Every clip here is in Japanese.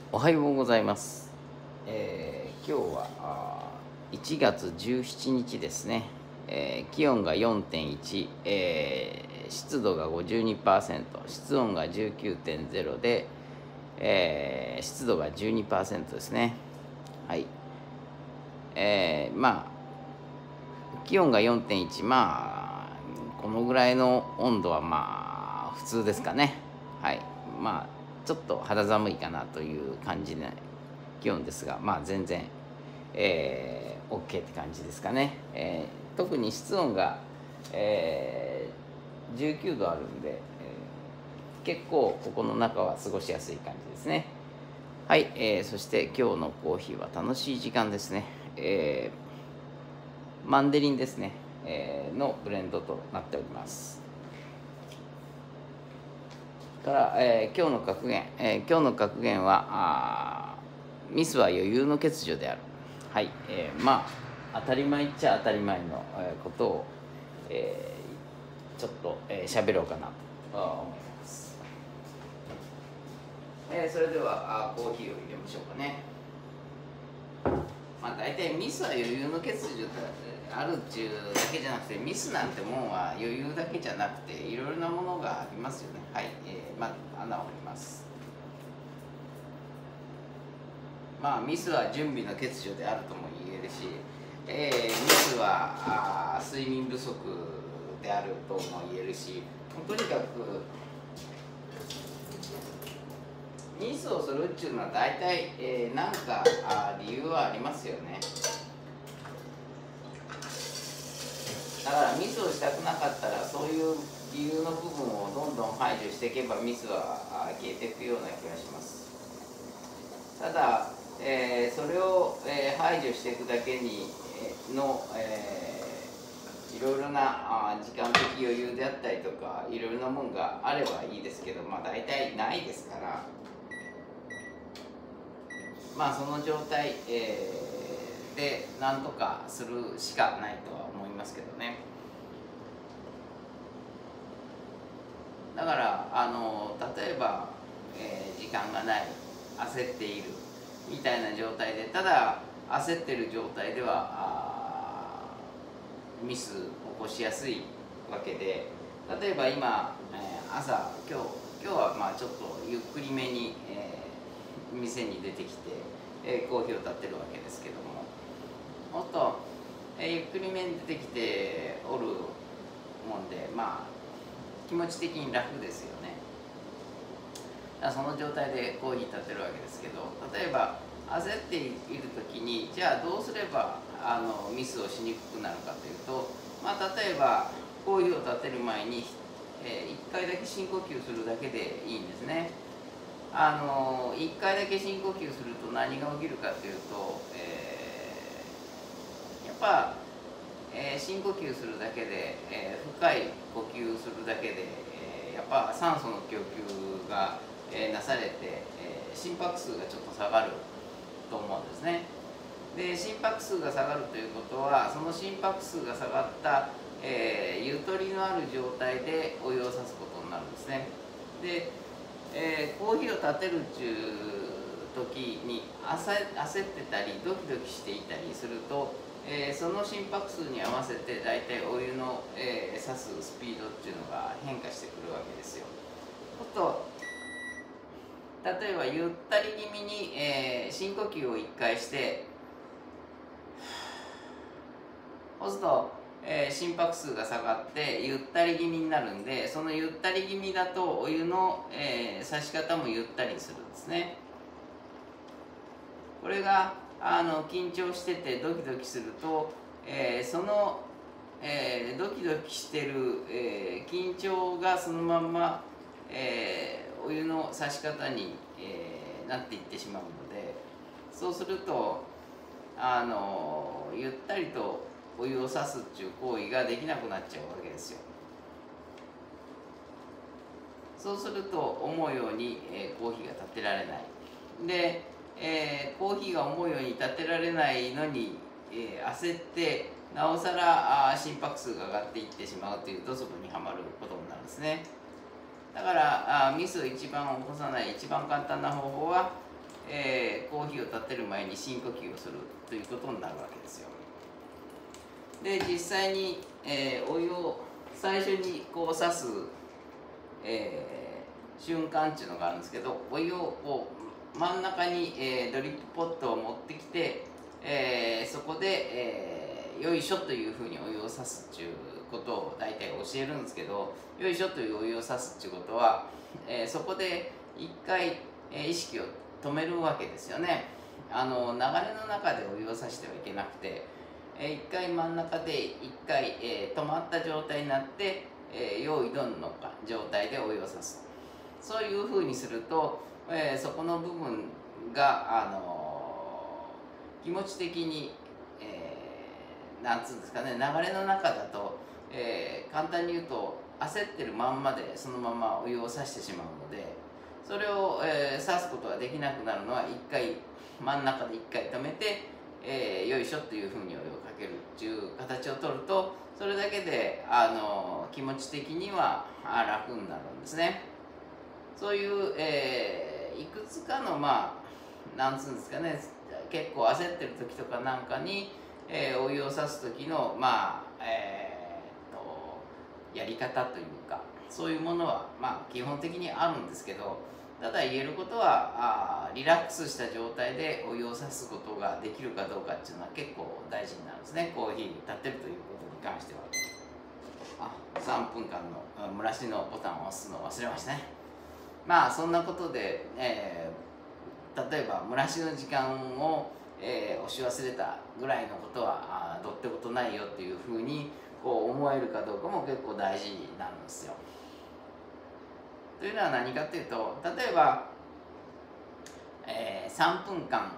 おはようございます。今日は1月17日ですね。気温が 4.1、湿度が 52%、室温が 19.0 で、湿度が 12% ですね。はい。気温が 4.1、このぐらいの温度は普通ですかね。はい。ちょっと肌寒いかなという感じな気温ですが、全然、OK って感じですかね。特に室温が、19度あるんで、結構ここの中は過ごしやすい感じですね。はい、そして今日のコーヒーは楽しい時間ですね。マンデリンですね、のブレンドとなっております。から、今日の格言はミスは余裕の欠如である。はい、当たり前っちゃ当たり前の、ことを、ちょっと喋ろうかなと思います。それではコーヒーを入れましょうかね。大体ミスは余裕の欠如であるっていうだけじゃなくて、ミスなんてもんは余裕だけじゃなくていろいろなものがありますよね。はい、穴を掘ります。ミスは準備の欠如であるとも言えるし、ミスは睡眠不足であるとも言えるし、とにかくミスをするっていうのは大体、何か理由はありますよね。だからミスをしたくなかったら、そういう理由の部分をどんどん排除していけばミスは消えていくような気がします。ただ、それを、排除していくだけにの、いろいろな時間的余裕であったりとか、いろいろなものがあればいいですけど、大体ないですから、その状態、で何とかするしかないとは思いますけどね。だから例えば、時間がない、焦っているみたいな状態で、ただ焦っている状態ではミス起こしやすいわけで、例えば今、朝今日はちょっとゆっくりめに、店に出てきて、コーヒーを立ってるわけですけども、もっと、ゆっくりめに出てきておるもんで、気持ち的に楽ですよね。その状態でコーヒー立ってるわけですけど、例えば焦っている時に、じゃあどうすればミスをしにくくなるかというと、例えばコーヒーを立てる前に、1回だけ深呼吸するだけでいいんですね。1回だけ深呼吸すると何が起きるかというと、やっぱ、深呼吸するだけで、深い呼吸するだけで、やっぱ酸素の供給が、なされて、心拍数がちょっと下がると思うんですね。で、心拍数が下がるということは、その心拍数が下がった、ゆとりのある状態でお湯を差すことになるんですね。で、コーヒーを立てるっていう時に焦ってたりドキドキしていたりすると、その心拍数に合わせて大体お湯の、差すスピードっていうのが変化してくるわけですよ。例えばゆったり気味に、深呼吸を1回して、そうすると、心拍数が下がってゆったり気味になるんで、そのゆったり気味だとお湯の、差し方もゆったりするんですね。これが緊張しててドキドキすると、その、ドキドキしてる、緊張がそのまんま、お湯の差し方に、なっていってしまうので、そうするとゆったりとお湯を差すっていう行為ができなくなっちゃうわけですよ。そうすると思うように、コーヒーが立てられない。で、コーヒーが思うように立てられないのに、焦ってなおさら心拍数が上がっていってしまうという土足にはまることになるんですね。だからミスを一番起こさない一番簡単な方法は、 コーヒーを立てる前に深呼吸をするということになるわけですよ。で実際に、お湯を最初にこう刺す、瞬間っていうのがあるんですけど、お湯をこう真ん中に、ドリップポットを持ってきて、そこで、よいしょというふうにお湯を刺すっていうことを大体教えるんですけど、よいしょというお湯を刺すっていうことは、そこで一回、意識を止めるわけですよね。流れの中でお湯を刺してはいけなくて、一回真ん中で一回、止まった状態になって、用意ドンの状態でお湯を刺す。そういうふうにすると、そこの部分が、気持ち的に、なんつうんですかね、流れの中だと、簡単に言うと焦ってるまんまでそのままお湯を刺してしまうので、それを、刺すことができなくなるのは一回真ん中で一回止めて、よいしょっていうふうにお湯をかけるっていう形をとると、それだけで気持ち的には楽になるんですね。そういう、いくつかのなんつうんですかね、結構焦ってる時とかなんかに、お湯を刺す時のやり方というか、そういうものは基本的にあるんですけど、ただ言えることはリラックスした状態でお湯を刺すことができるかどうかっていうのは結構大事になるんですね。コーヒーに立ってるということに関しては。3分間の蒸らしのボタンを押すのを忘れましたね。そんなことで、例えば蒸らしの時間を、押し忘れたぐらいのことはどうってことないよっていうふうにこう思えるかどうかも結構大事なんですよ。というのは何かというと、例えば、3分間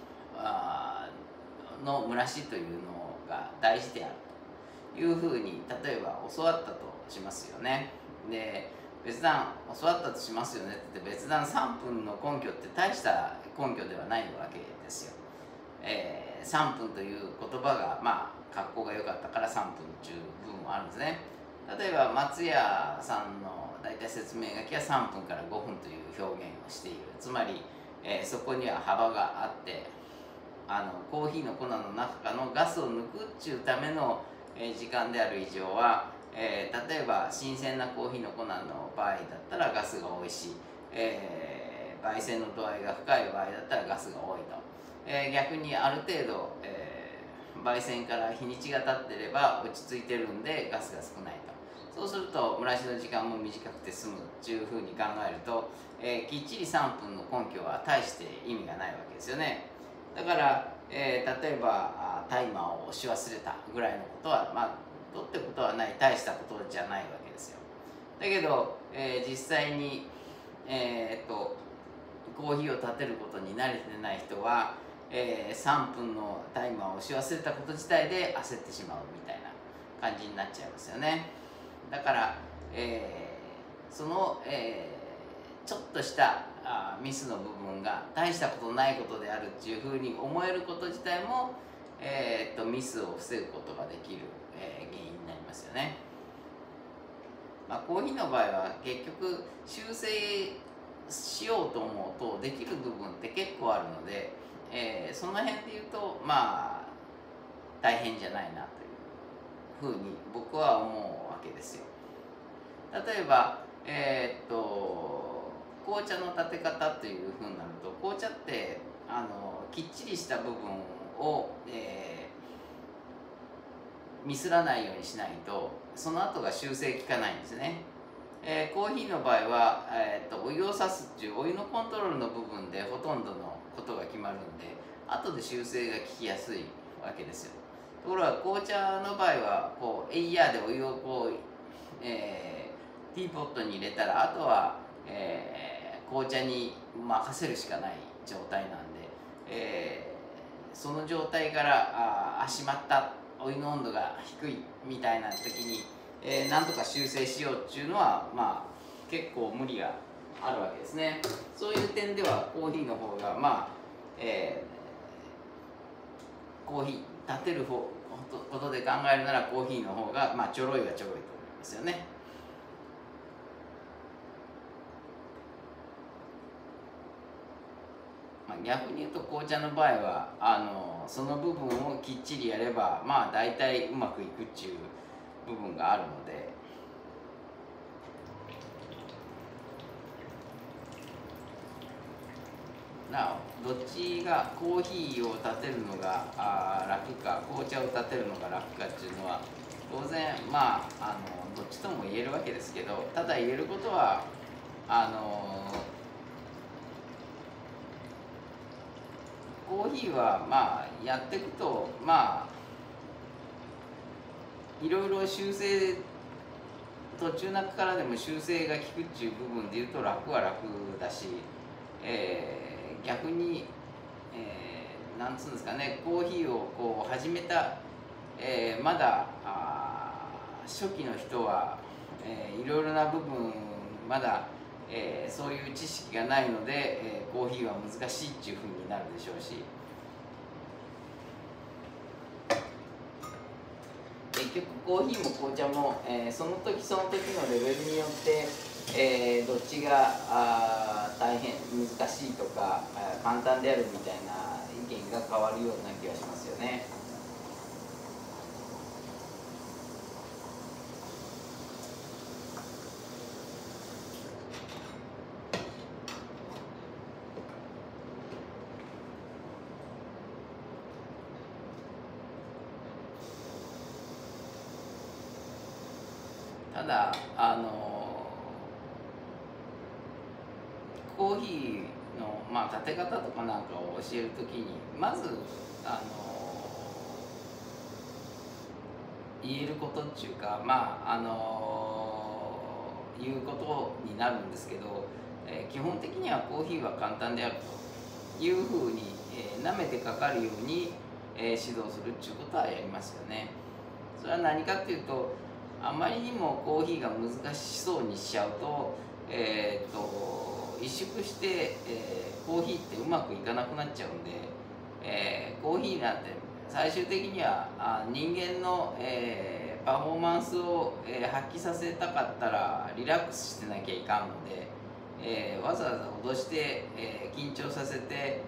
の蒸らしというのが大事であるというふうに例えば教わったとしますよね。で別段教わったとしますよねって別段3分の根拠って大した根拠ではないわけですよ。3分という言葉が格好が良かったから3分という部分もあるんですね。例えば松屋さんの大体説明書きは3分から5分という表現をしている。つまり、そこには幅があって、コーヒーの粉の中のガスを抜くっていうための、時間である以上は、例えば新鮮なコーヒーの粉の場合だったらガスが多いし、焙煎の度合いが深い場合だったらガスが多いと、逆にある程度、焙煎から日にちが経ってれば落ち着いてるんでガスが少ないと。そうすると蒸らしの時間も短くて済むっていうふうに考えると、きっちり3分の根拠は大して意味がないわけですよね。だから、例えばタイマーを押し忘れたぐらいのことはどうってことはない、大したことじゃないわけですよ。だけど、実際に、コーヒーを立てることに慣れてない人は、3分のタイマーを押し忘れたこと自体で焦ってしまうみたいな感じになっちゃいますよね。だから、その、ちょっとしたミスの部分が大したことないことであるっていうふうに思えること自体も、ミスを防ぐことができる、原因になりますよね。コーヒーの場合は結局修正しようと思うとできる部分って結構あるので、その辺で言うと大変じゃないなというふうに僕は思うわけですよ。例えば、紅茶の立て方というふうになると、紅茶ってきっちりした部分を、ミスらないようにしないとその後が修正効かないんですね。コーヒーの場合は、お湯を差すっていうお湯のコントロールの部分でほとんどのことが決まるんで、後で修正が効きやすいわけですよ。ところが紅茶の場合はこうエイヤーでお湯をこう、ティーポットに入れたらあとは、紅茶に任せるしかない状態なんで、その状態からしまった、お湯の温度が低いみたいな時に、なんとか修正しようっていうのは結構無理があるわけですね。そういう点ではコーヒーの方がコーヒー立てることで考えるならコーヒーの方がちょろいはちょろいと思いますよね。 逆に言うと紅茶の場合はその部分をきっちりやればまあ大体うまくいくっていう部分があるので。どっちがコーヒーを立てるのが楽か紅茶を立てるのが楽かっていうのは当然まあどっちとも言えるわけですけど、ただ言えることはコーヒーはまあやっていくとまあいろいろ修正途中中からでも修正が効くっていう部分で言うと楽は楽だし、逆に、なんつうんですかね、コーヒーをこう始めた、まだ初期の人は、いろいろな部分まだ、そういう知識がないので、コーヒーは難しいっていうふうになるでしょうし、結局コーヒーも紅茶も、その時その時のレベルによって、どっちが大変難しいとか簡単であるみたいな意見が変わるような気がしますよね。ただコーヒーの、まあ、立て方とかなんかを教えるときにまず言えることっていうかまあいうことになるんですけど、基本的にはコーヒーは簡単であるというふうに、舐めてかかるように、指導するっていうことはやりますよね。それは何かっていうとあまりにもコーヒーが難しそうにしちゃうと、萎縮して、コーヒーってうまくいかなくなっちゃうんで、コーヒーなんて最終的には人間の、パフォーマンスを、発揮させたかったらリラックスしてなきゃいかんので、わざわざ脅して、緊張させて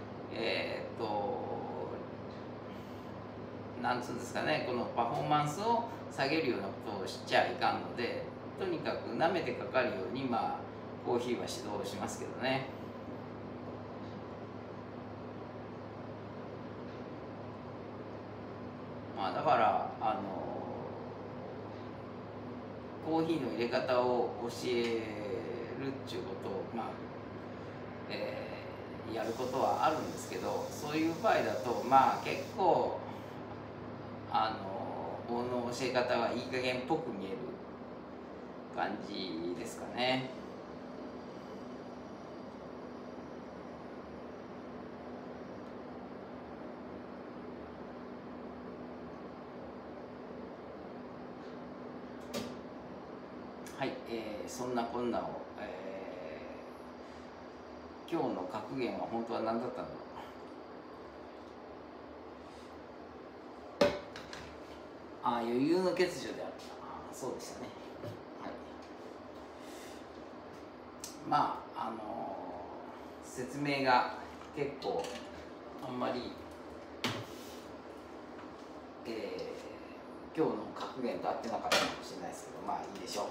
なんつうんですかね、このパフォーマンスを下げるようなことをしちゃいかんので、とにかく舐めてかかるようにまあコーヒーは指導しますけどね。まあだからコーヒーの入れ方を教えるっていうことをまあ、やることはあるんですけど、そういう場合だとまあ結構この教え方はいい加減っぽく見える感じですかね。はい、そんなこんなを、今日の格言は本当は何だったんだろう。余裕の欠如である。そうでしたね。はい、まあ説明が結構あんまり、今日の格言と合ってなかったかもしれないですけど、まあいいでしょう。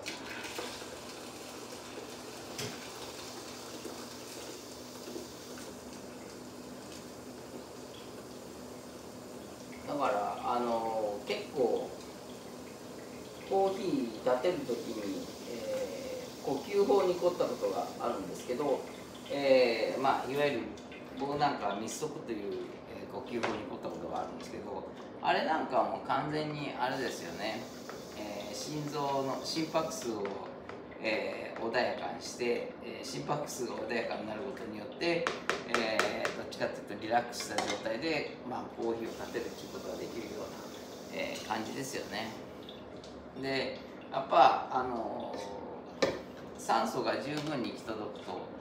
だから結構コーヒー立てる時に、呼吸法に凝ったことがあるんですけど、まあいわゆる僕なんかは密足という、呼吸法に凝ったことがあるんですけど、あれなんかはもう完全にあれですよね、心臓の心拍数を、穏やかにして、心拍数が穏やかになることによって、どっちかというとリラックスした状態で、まあ、コーヒーを立てるということができるような、感じですよね。でやっぱ酸素が十分に行き届くと、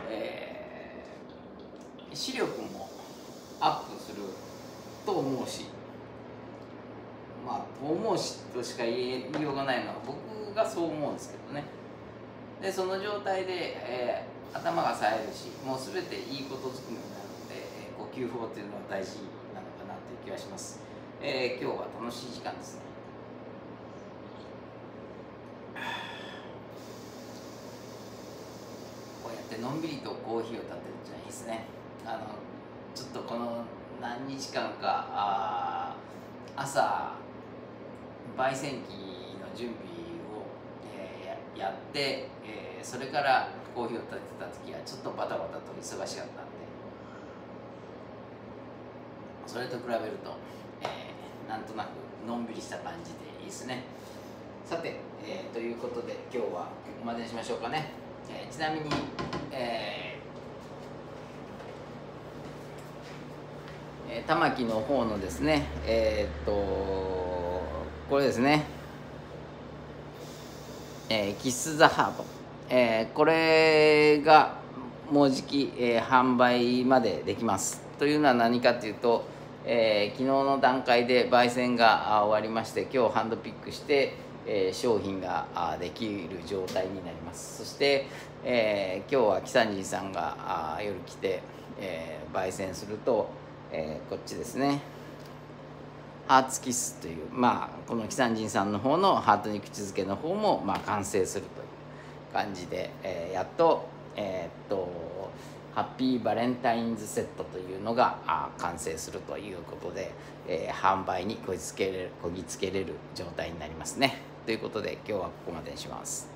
視力もアップすると思うし、まあと思うしとしか言いようがないのは僕がそう思うんですけどね。でその状態で、頭が冴えるしもう全ていいことずくめになるので、 呼吸法というのは大事なのかなという気がします。今日は楽しい時間ですね。こうやってのんびりとコーヒーを立てるじゃいいですね。ちょっとこの何日間か朝焙煎機の準備を、やって、それからコーヒーを立てた時はちょっとバタバタと忙しかったんで、それと比べると、なんとなくのんびりした感じでいいですね。さて、ということで今日はここまでにしましょうかね。ちなみに、玉木の方のですね、これですね、キス・ザ・ハート、これがもうじき、販売までできます。というのは何かというと、昨日の段階で焙煎が終わりまして、今日ハンドピックして、商品ができる状態になります。そして、今日はキサンジンさんが夜来て、焙煎すると、こっちですね、ハーツキスという、このキサンジンさんの方のハートに口づけの方も、完成するという感じで、やっと、ハッピーバレンタインズセットというのが完成するということで、販売にこぎつけれる状態になりますね。ということで今日はここまでにします。